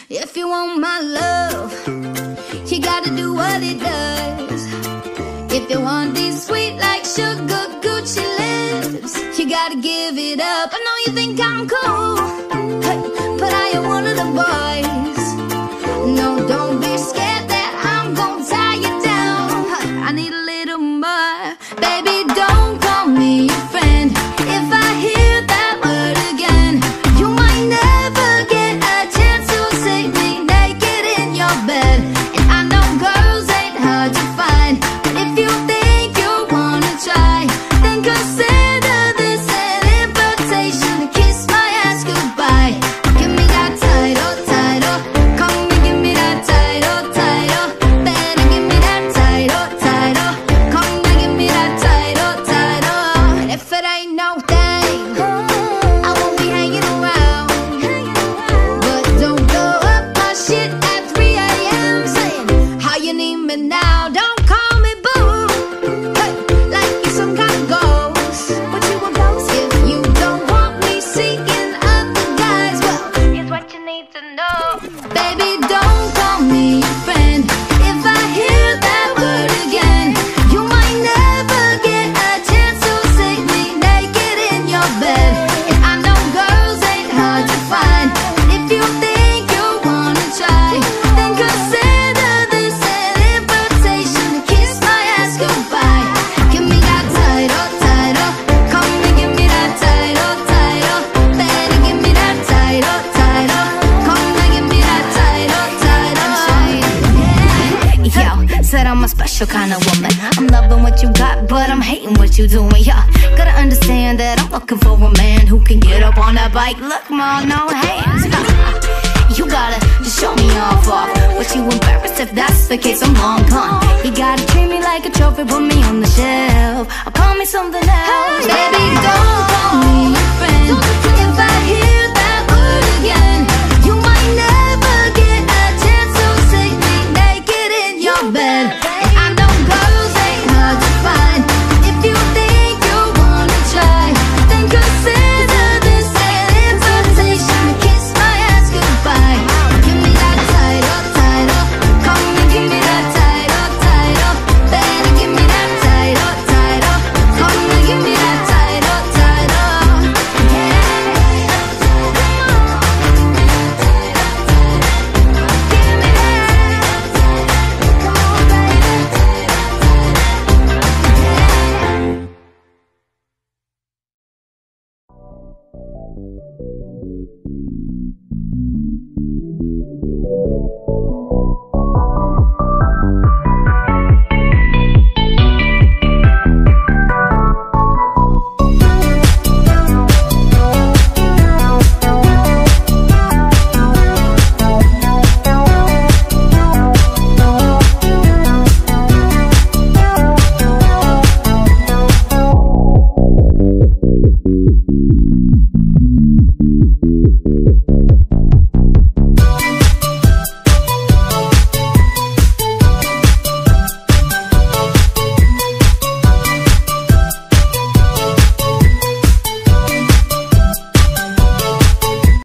If you want my love, you gotta do what it does. If you want these sweet like sugar Gucci lips, you gotta give it up. I know you think I'm cool, hey, but I am one of the boys. No, don't be scared that I'm gonna tie you down. I need a little more. Baby, don't call me your friend. If I hear that word again, you might never get a chance to see me naked in your bed. And I know girls ain't hard to find, but if you think you wanna try, then consider this an invitation to kiss my ass goodbye. Give me that title, title. Come and give me that title, title. Better give me that title, title. Come and give me that title, title. And if it ain't no thing, I won't be hanging around. But don't blow up my shit at 3 a.m. saying how you need me now. Don't call me boo, hey, like you're some kind of ghost. But you a ghost if you don't want me seeking other guys. Well, here's what you need to know. Baby, don't call me your friend. If I hear that word again, you might never get a chance to see me naked in your bed. And I know girls ain't hard to find, but if you think you wanna try, then consider this an invitation to kiss my ass goodbye. Give me that title, title. Come and give me that title, title. Better give me that title, title. Come and give me that title, title. Yo, said I'm a special kind of woman. I'm loving what you got, but I'm hating what you doing. Yeah, gotta understand that I'm looking for a man who can get up on that bike. Look, ma, no hands. You gotta just show me off. But you embarrassed if that's the case, I'm long gone. You gotta treat me like a trophy, put me on the shelf, or call me something else. Baby, don't call me your friend.